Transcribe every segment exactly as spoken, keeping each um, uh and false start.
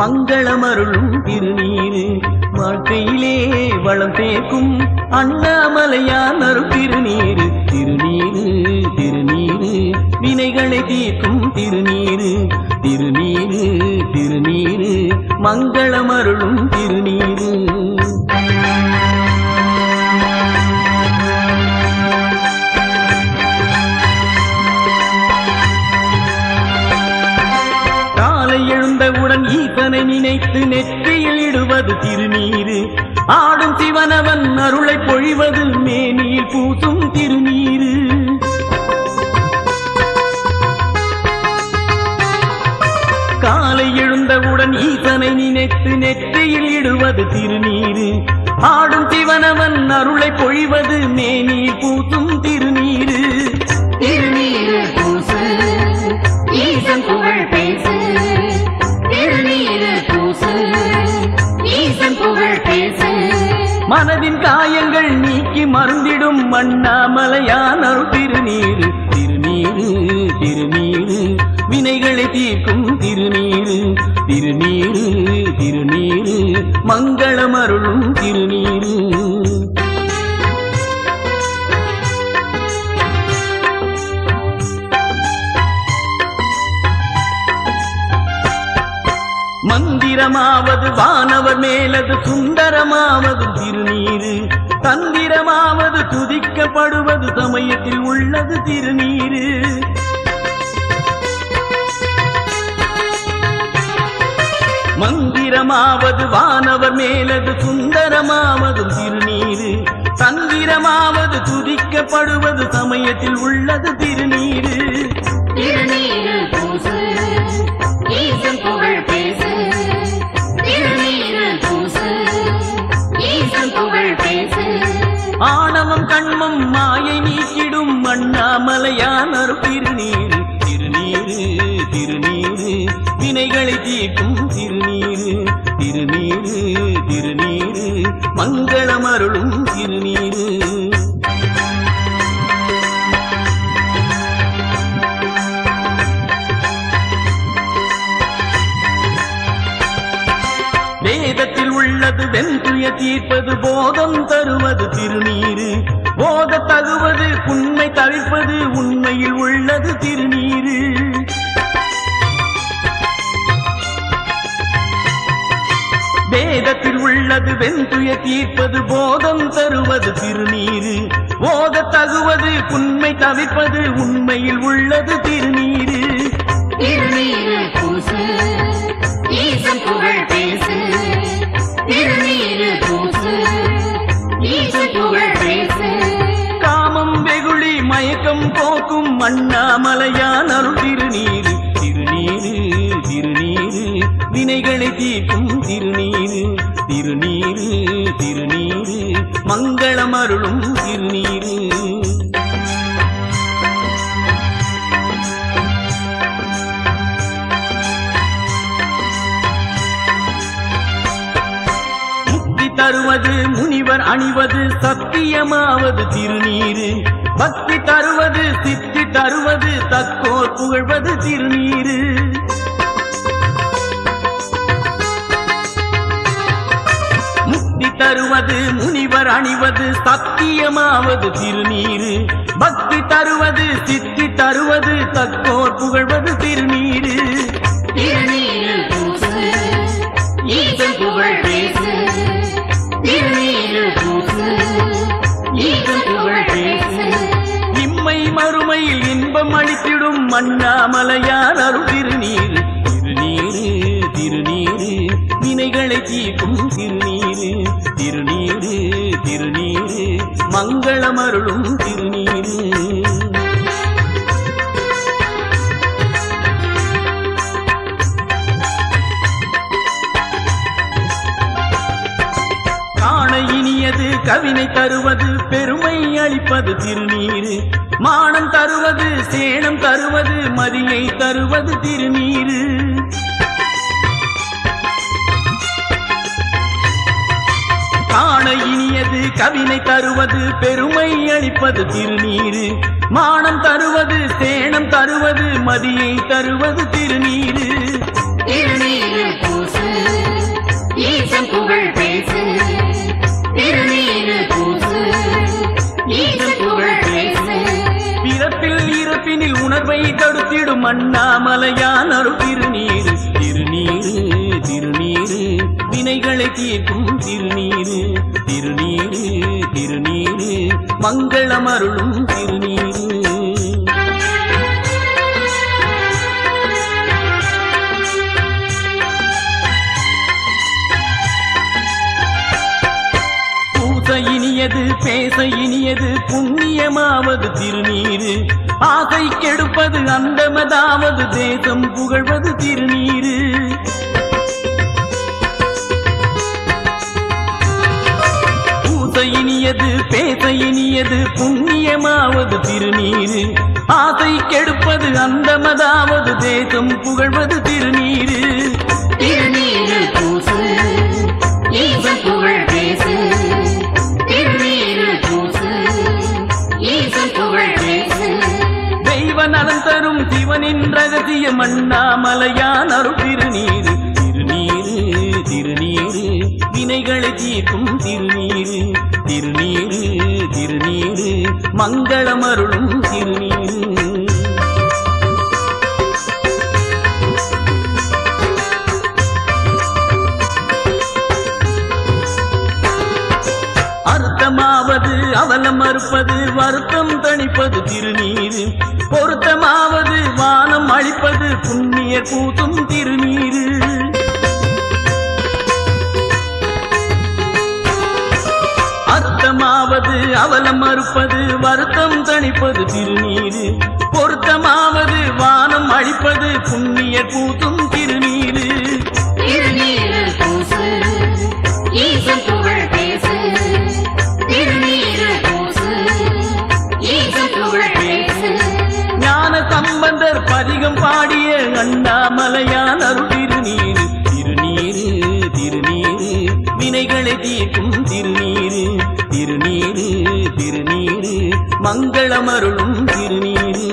மங்களமருளும் திருநீரு வாழ்க்கையிலே வளம் சேர்க்கும் அண்ணாமலையான் அருள் திருநீரு திருநீரு திருநீரு வினைகளை தீர்க்கும் திருநீரு திருநீரு திருநீரு மங்களமருளும் திருநீரு எழுந்தவுடன் ஈசனை நினைத்து நெற்றியில் இடுவது திருநீரு ஆடும் சிவனவன் அருளை பொழிவது மேனியில் பூசும் திருநீரு காலை எழுந்தவுடன் ஈசனை நினைத்து நெற்றியில் இடுவது திருநீரு ஆடும் சிவனவன் அருளை பொழிவது மேனியில் பூசும் திருநீரு திருநீரு பூசு ஈசன் புகழ் பேசு மனதின் காயங்கள் நீக்கி மருந்திடும் அண்ணாமலையான் அருள் திருநீரு திருநீரு திருநீரு வினைகளை தீர்க்கும் திருநீரு திருநீரு திருநீரு மங்களமருளும் திருநீரு மந்திரமாவது வானவர் மேலது சுந்தரமாவது திருநீரு தந்திரமாவது துதிக்கப்படுவது சமயத்தில் உள்ளது திருநீரு மந்திரமாவது வானவர் மேலது சுந்தரமாவது திருநீரு தந்திரமாவது துதிக்கப்படுவது சமயத்தில் உள்ளது திருநீரு திருநீரு பூசு ஈசன் புகழ் பேசு திருநீரு பூசு ஈசன் புகழ் பேசு ஆணவம் கண்மம் மாயை நீக்கிடும் அண்ணாமலையான் அருள் திருநீரு திருநீரு திருநீரு வினைகளை தீர்க்கும் திருநீரு திருநீரு திருநீரு மங்களமருளும் திருநீரு வேதத்தில் உள்ளது வென்றுய தீர்ப்பது போதம் தருவது திருநீரு போத தகுவது உண்மை தவிர்ப்பது உண்மையில் உள்ளது திருநீரு வேதத்தில் உள்ளது வென்றுய தீர்ப்பது போதம் தருவது திருநீரு போத தகுவது உண்மை தவிர்ப்பது உண்மையில் உள்ளது திருநீரு திருநீரு பூசு ஈசன் புகழ் பேசு திருநீரு பூசு ஈசன் புகழ் பேசு காமம் வெகுளி மயக்கம் போக்கும் அண்ணாமலையான் அருள் திருநீரு திருநீரு திருநீரு வினைகளை தீர்க்கும் திருநீரு திருநீரு திருநீரு மங்களமருளும் திருநீரு தருவது முனிவர் அணிவது சத்தியமாவது திருநீரு பக்தி தருவது சித்தி தருவது தக்கோர் புகழ்வது திருநீரு முக்தி தருவது முனிவர் அணிவது சத்தியமாவது திருநீரு பக்தி தருவது சித்தி தருவது தக்கோர் புகழ்வது திருநீரு திருநீரு பூசு ஈசன் புகழ் பேசு திருநீரு பூசு ஈசன் புகழ் பேசு இம்மை மறுமையில் இன்பம் அளித்திடும் அண்ணாமலையான் அருள் திருநீரு திருநீரு திருநீரு வினைகளை தீர்க்கும் திருநீரு திருநீரு திருநீரு மங்களமருளும் திருநீரு இனியது கவினை தருவது பெருமை அளிப்பது திருநீரு மானம் தருவது சேணம் தருவது மதியை தருவது திருநீரு காண இனியது கவினை தருவது பெருமை அளிப்பது திருநீரு மானம் தருவது சேணம் தருவது மதியை தருவது திருநீரு திருநீரு பூசு ஈசன் புகழ் பேசு திருநீரு பூசு ஈசன் புகழ் பேசு பிறப்பில் இறப்பினில் உணர்வை தடுத்திடும் அண்ணாமலையான் அருள் திருநீரு திருநீரு திருநீரு வினைகளை தீர்க்கும் திருநீரு திருநீரு திருநீரு மங்களம் அருளும் திருநீரு இனியது பேச இனியது புண்ணியமாவது திருநீரு ஆசை கெடுப்பது அந்தமதாவது தேசம் புகழ்வது திருநீரு பூச இனியது பேச இனியது புண்ணியமாவது திருநீரு ஆசை கெடுப்பது அந்தமதாவது தேசம் புகழ்வது திருநீரு திருநீரு பூசு ஈசன் புகழ் பேசு தெய்வ நலன் தரும் சிவனின் ரகசியம் அண்ணாமலையான் அருள் திருநீரு திருநீரு திருநீரு வினைகளை தீர்க்கும் திருநீரு திருநீரு திருநீரு மங்களம் அருளும் திருநீரு அர்த்தமாவது அவலம் மறுப்பது வருத்தம் தணிப்பது திருநீரு பொருத்தமாவது வானம் அளிப்பது புண்ணிய பூத்தும் திருநீரு அர்த்தமாவது அவலம் மறுப்பது வருத்தம் தணிப்பது திருநீரு பொருத்தமாவது வானம் அளிப்பது புண்ணிய பூத்தும் திருநீரு திருநீரு பூசு ஈசன் புகழ் பேசு திருநீரு பூசு ஈசன் புகழ் பேசு ஞான சம்பந்தர் பதிகம் பாடிய அண்ணாமலையான் அருள் திருநீரு திருநீரு திருநீரு வினைகளை தீர்க்கும் திருநீரு திருநீரு திருநீரு மங்களம் அருளும் திருநீரு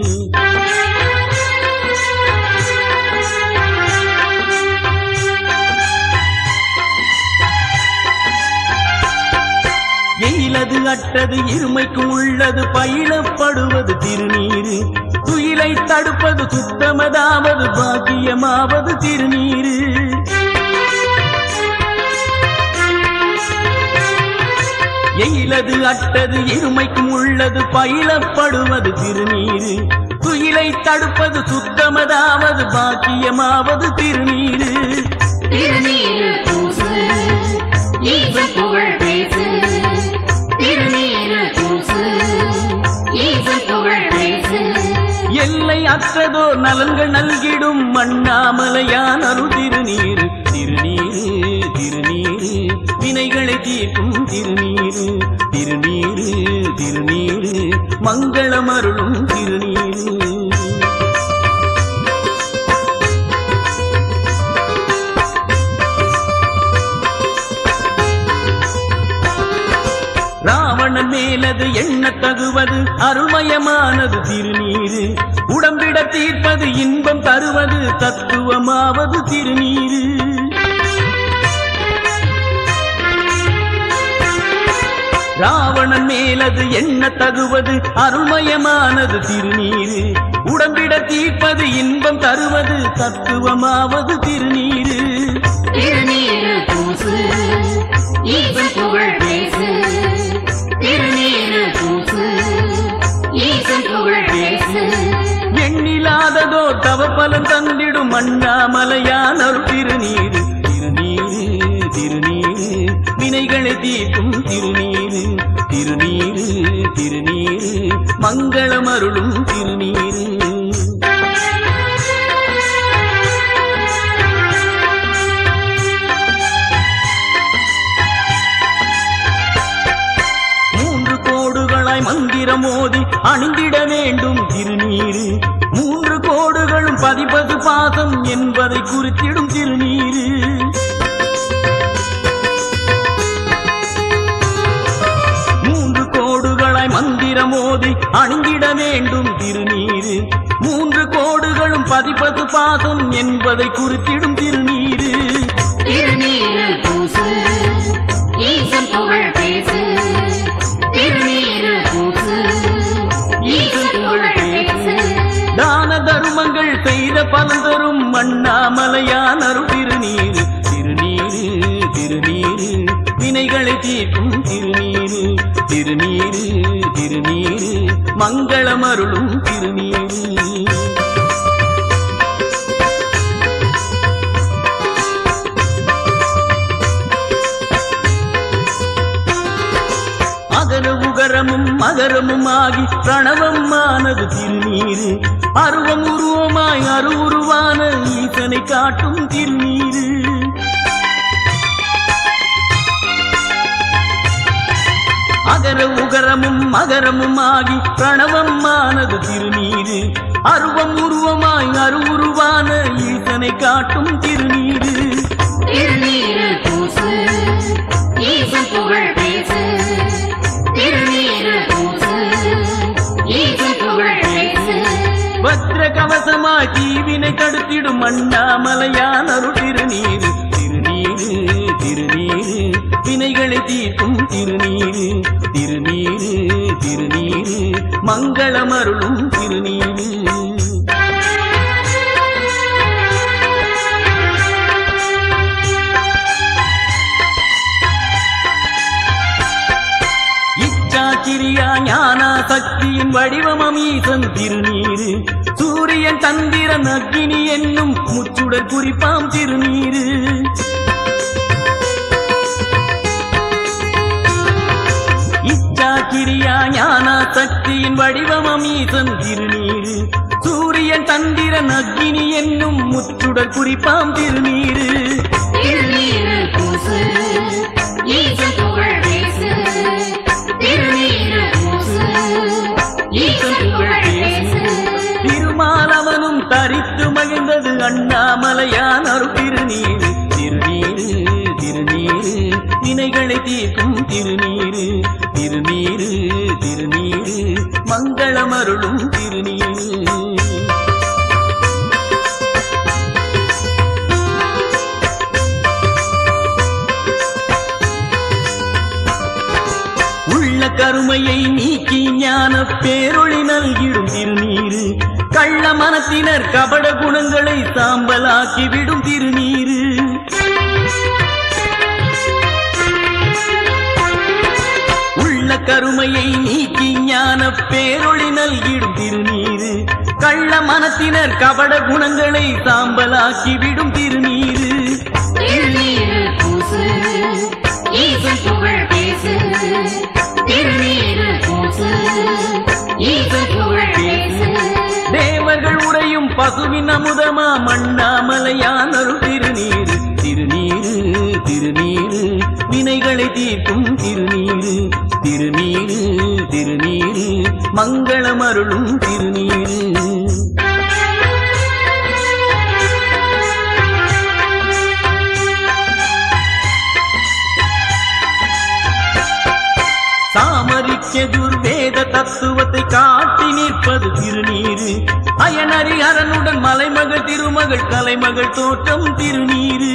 எயிலது அட்டது இருமைக்கு உள்ளது பயிலப்படுவது திருநீரு துயிலை தடுப்பது சுத்தமதாவது பாக்கியமாவது திருநீரு எயிலது அட்டது இருமைக்கும் உள்ளது பயிலப்படுவது திருநீரு துயிலை தடுப்பது சுத்தமதாவது பாக்கியமாவது திருநீரு திருநீரு பூசு ஈசன் புகழ் பேசு திருநீரு பூசு ஈசன் புகழ் பேசு எல்லை அற்றதோ நலன்கள் நல்கிடும் அண்ணாமலையான் அருள் திருநீரு திருநீரு திருநீரு வினைகளை தீர்க்கும் திருநீரு திருநீரு திருநீரு மங்களம் அருளும் திருநீரு ராவணன் மேலது எண்ண தகுவது அருள்மயமானது திருநீரு உடம்பிட தீர்ப்பது இன்பம் தருவது தத்துவமாவது திருநீரு ராவணன் மேலது எண்ண தகுவது அருள்மயமானது திருநீரு உடம்பிட தீர்ப்பது இன்பம் தருவது தத்துவமாவது திருநீரு திருநீரு பூசு ஈசன் புகழ் பேசு திருநீரு பூசு ஈசன் புகழ் பேசு எண்ணிலாததோ தவபலம் தந்திடும் அண்ணாமலையான் அருள் திருநீரு திருநீரு திருநீரு வினைகளை தீர்க்கும் திருநீரு திருநீரு திருநீரு மங்களம் அருளும் திருநீரு மூன்று கோடுகளாய் மந்திரம் மோதி அணிந்திட வேண்டும் திருநீரு மூன்று கோடுகளும் பதிப்பது பாசம் என்பதை குறித்திடும் திருநீரு மூன்று கோடுகளாய் மந்திரம் மோதி அணிந்திட வேண்டும் திருநீரு மூன்று கோடுகளும் பதிப்பது பாசம் என்பதை குறித்திடும் திருநீரு திருநீரு பூசு ஈசன் புகழ் பேசு திருநீரு பூசு ஈசன் புகழ் பேசு தான தருமங்கள் செய்த பலன் தரும் அண்ணாமலையான் அருள் திருநீரு திருநீரு திருநீரு வினைகளை தீர்க்கும் திருநீரு திருநீரு திருநீரு மங்களம் அருளும் திருநீரு அகர உகரமும் மகரமும் ஆகி பிரணவம் ஆனது திருநீரு அருவம் உருவமாய் அருவுருவான ஈசனை காட்டும் திருநீரு அகர உகரமும் மகரமும் ஆகி பிரணவம் ஆனது திருநீரு அருவம் உருவமாய் அருவுருவான ஈசனை காட்டும் திருநீரு திருநீரு பூசு ஈசன் புகழ் பேசு திருநீரு பூசு ஈசன் புகழ் பேசு வக்ர கவசமாய் தீவினை தடுத்திடும் அண்ணாமலையான் அருள் திருநீரு திருநீரு திருநீரு வினைகளை தீர்க்கும் திருநீரு திருநீரு திருநீரு மங்களம் அருளும் திருநீரு இச்சாக்கிரியா ஞான சக்தியின் வடிவமம் ஈசன் திருநீரு சூரியன் சந்திரன் அக்னி என்னும் முச்சுடர் குறிப்பாம் திருநீரு இச்சாக்கிரியா ஞான சக்தியின் வடிவமம் ஈசன் திருநீரு சூரியன் சந்திரன் அக்னி என்னும் முச்சுடர் குறிப்பாம் திருநீரு திருநீரு பூசு ஈசன் புகழ் பேசு திருநீரு பூசு ஈசன் புகழ் பேசு திருமாலவனும் தரித்து மகிழ்ந்தது அண்ணாமலையான் அருள் திருநீரு திருநீரு திருநீரு வினைகளை தீர்க்கும் திருநீரு திருநீரு திருநீரு மங்களம் அருளும் திருநீரு உள்ள கருமையை நீக்கி ஞான பேரொளி நல்கிடும் திருநீரு கள்ள மனத்தினர் கபட குணங்களை சாம்பலாக்கி விடும் திருநீரு உள்ள கருமையை நீக்கி ஞான பேரொளி நல்கிடும் திருநீரு கள்ள மனத்தினர் கபட குணங்களை சாம்பலாக்கி விடும் திருநீரு திருநீரு பூசு ஈசன் புகழ் பேசு திருநீரு பூசு ஈசன் புகழ் பேசு தேவர்கள் உரையும் பசுவின் அமுதமா அண்ணாமலையான் அருள் திருநீரு திருநீரு திருநீரு வினைகளை தீர்க்கும் திருநீரு திருநீரு திருநீரு மங்களம் அருளும் திருநீரு சாமரிக்க துர்வேத தத்துவத்தை காட்டி நிற்பது திருநீரு அயனரி அரனுடன் மலைமகள் திருமகள் கலைமகள் தோற்றம் திருநீரு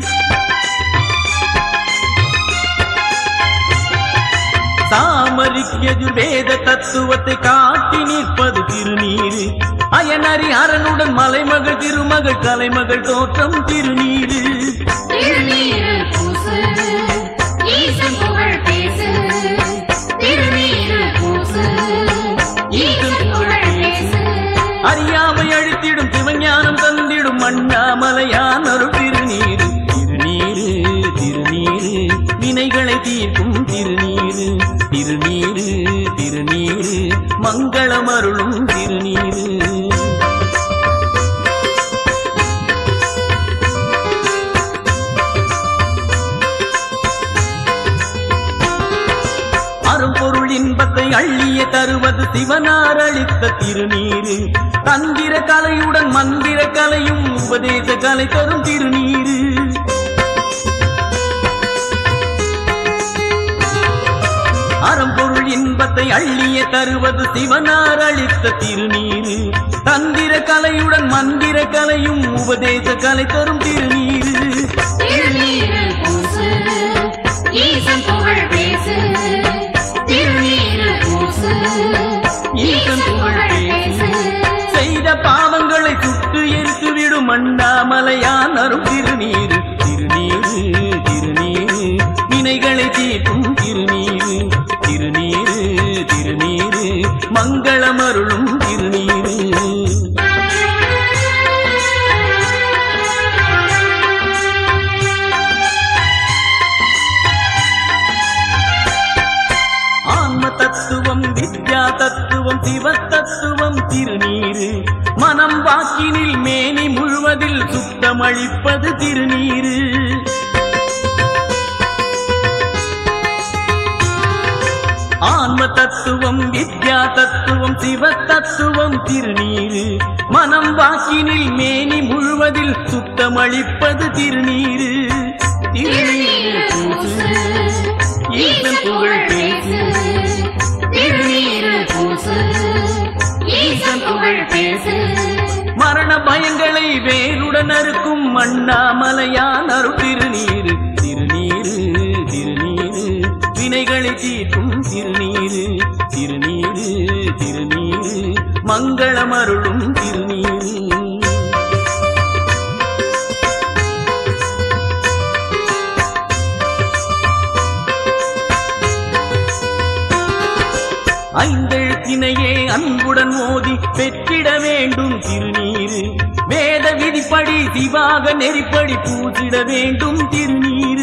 சாமரிக்க துர்வேத தத்துவத்தை காட்டி நிற்பது திருநீரு அயனரி அரனுடன் மலைமகள் திருமகள் கலைமகள் தோற்றம் திருநீரு திருநீரு பூசு ஈசன் புகழ் பேசு திருநீரு பூசு ஈசன் புகழ் பேசு அறியாமை அழித்திடும் சிவஞானம் தந்திடும் அண்ணாமலையான் அருள் திருநீரு திருநீரு திருநீரு வினைகளை தீர்க்கும் திருநீரு திருநீரு திருநீரு மங்களம் அருளும் திருநீரு அரும்பொருள் இன்பத்தை அள்ளிய தருவது சிவனார் அளித்த திருநீரு தந்திர கலையுடன் மந்திர கலையும் உபதேச கலை தரும் திருநீரு அரும்பொருள் இன்பத்தை அள்ளிய தருவது சிவனார் அளித்த திருநீரு தந்திர கலையுடன் மந்திர கலையும் உபதேச கலை தரும் திருநீரு ஈசன் புகழ் பேசு திருநீரு பூசு ஈசன் புகழ் பேசு செய்த பாவங்களை சுட்டு எரித்து விடும் அண்ணாமலையான் அருள் திருநீரு திருநீரு திருநீரு வினைகளை தீர்க்கும் திருநீரு திருநீரு திருநீரு மங்களம் அருளும் திருநீரு தத்துவம் வித்யா தத்துவம் சிவ தத்துவம் திருநீரு மனம் வாக்கினில் மேனி முழுவதில் சுத்தமளிப்பது திருநீரு ஆன்ம தத்துவம் வித்யா தத்துவம் சிவ தத்துவம் திருநீரு மனம் வாக்கினில் மேனி முழுவதில் சுத்தமளிப்பது திருநீரு திருநீரு பூசு ஈசன் புகழ் பேசு திருநீரு பூசு ஈசன் புகழ் பேசு மரண பயங்களை வேருடன் அறுக்கும் அண்ணாமலையான் அருள் திருநீரு திருநீரு திருநீரு வினைகளை தீர்க்கும் திருநீரு திருநீரு திருநீரு மங்களம் அருளும் திருநீரு ஐந்தெழுத்தினையே அன்புடன் மோதி பெற்றிட வேண்டும் திருநீரு வேத விதிப்படி சிவாக நெறிப்படி பூசிட வேண்டும் திருநீரு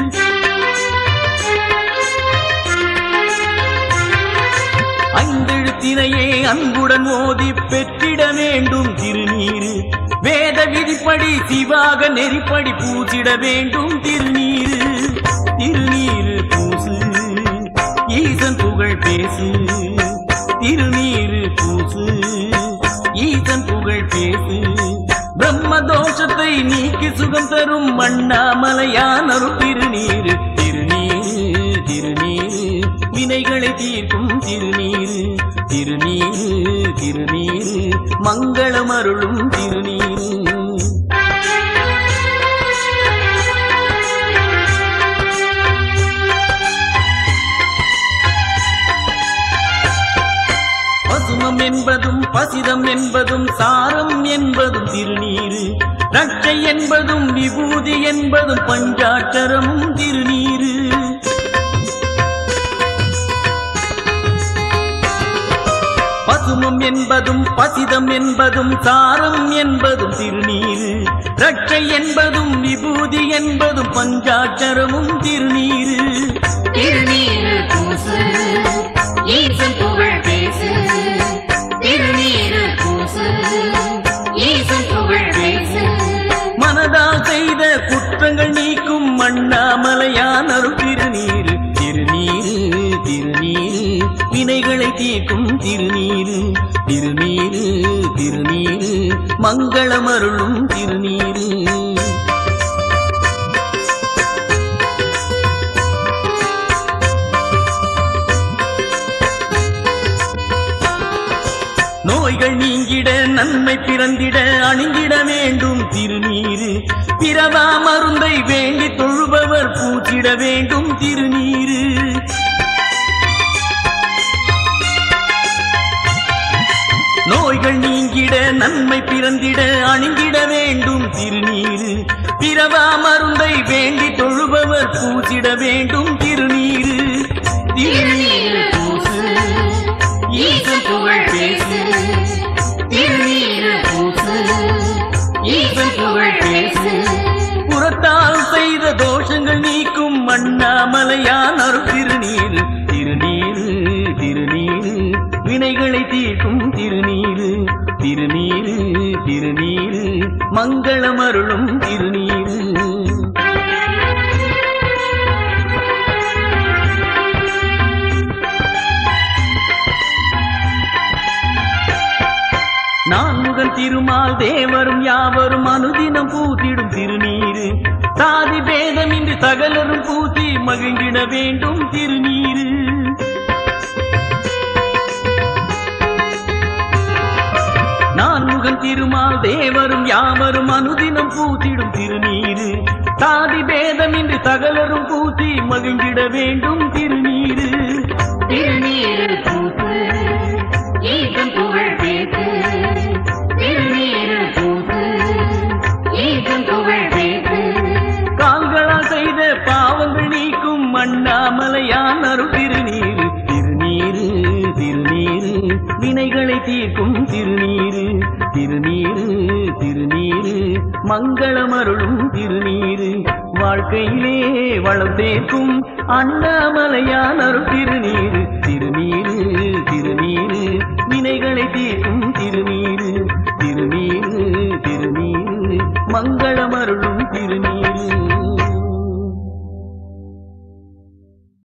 ஐந்தெழுத்தினையே அன்புடன் மோதி பெற்றிட வேண்டும் திருநீரு வேத விதிப்படி சிவாக நெறிப்படி பூசிட வேண்டும் திருநீரு திருநீரு பூசு ஈசன் புகழ் பேசு திருநீரு பூசு ஈசன் புகழ் பேசு பிரம்ம தோஷத்தை நீக்கி சுகம் தரும் அண்ணாமலையான் அருள் திருநீரு திருநீரு திருநீரு வினைகளை தீர்க்கும் திருநீரு திருநீரு திருநீரு மங்களம் அருளும் திருநீரு பசுமம் என்பதும் பசிதம் என்பதும் சாரம் என்பதும் திருநீரு ரட்சை என்பதும் விபூதி என்பதும் பஞ்சாட்சரமும் திருநீரு பசுமம் என்பதும் பசிதம் என்பதும் சாரம் என்பதும் திருநீரு ரட்சை என்பதும் விபூதி என்பதும் பஞ்சாட்சரமும் திருநீரு திருநீரு பூசு ஈசன் புகழ் பேசு திருநீரு பூசு ஈசன் புகழ் பேசு மனதால் செய்த குற்றங்கள் நீக்கும் அண்ணாமலையான் அருள் திருநீரு திருநீரு திருநீரு வினைகளை தீர்க்கும் திருநீரு திருநீரு திருநீரு மங்களம் அருளும் திருநீரு நோய்கள் நீங்கிட நன்மை பிறந்திட அணிந்திட வேண்டும் திருநீரு பிறவா மருந்தை வேண்டி தொழுபவர் பூச்சிட வேண்டும் திருநீரு நோய்கள் நீங்கிட நன்மை பிறந்திட அணிந்திட வேண்டும் திருநீரு பிறவா மருந்தை வேண்டி தொழுபவர் பூச்சிட வேண்டும் திருநீரு திருநீரு பூசு ஈசன் புகழ் பேசு திருநீரு பூசு ஈசன் புகழ் பேசு புறத்தால் செய்த தோஷங்கள் நீக்கும் அண்ணாமலையான் அருள் திருநீரு திருநீரு திருநீரு வினைகளை தீர்க்கும் திருநீரு திருநீரு திருநீரு மங்களம் அருளும் திருநீரு நான்முகன் திருமால் தேவரும் யாவரும் அனுதினம் பூத்திடும் திருநீரு சாதி பேதமின்றி சகலரும் பூத்தி மகிழ்ந்திட வேண்டும் திருநீரு நான்முகன் திருமால் தேவரும் யாவரும் அனுதினம் பூத்திடும் திருநீரு சாதி பேதமின்றி சகலரும் பூசி மகிழ்ந்திட வேண்டும் திருநீரு திருநீரு பூசு ஈசன் புகழ் பேசு திருநீரு பூசு ஈசன் புகழ் பேசு கால்களால் செய்த பாவங்கள் நீக்கும் அண்ணாமலையான் அருள் திருநீரு திருநீரு திருநீரு வினைகளை தீர்க்கும் திருநீரு திருநீரு திருநீரு மங்களமருளும் திருநீரு வாழ்க்கையிலே வளம் சேர்க்கும் அண்ணாமலையான் அருள் திருநீரு திருநீரு திருநீரு வினைகளை தீர்க்கும் திருநீரு திருநீரு திருநீரு மங்களமருளும் திருநீரு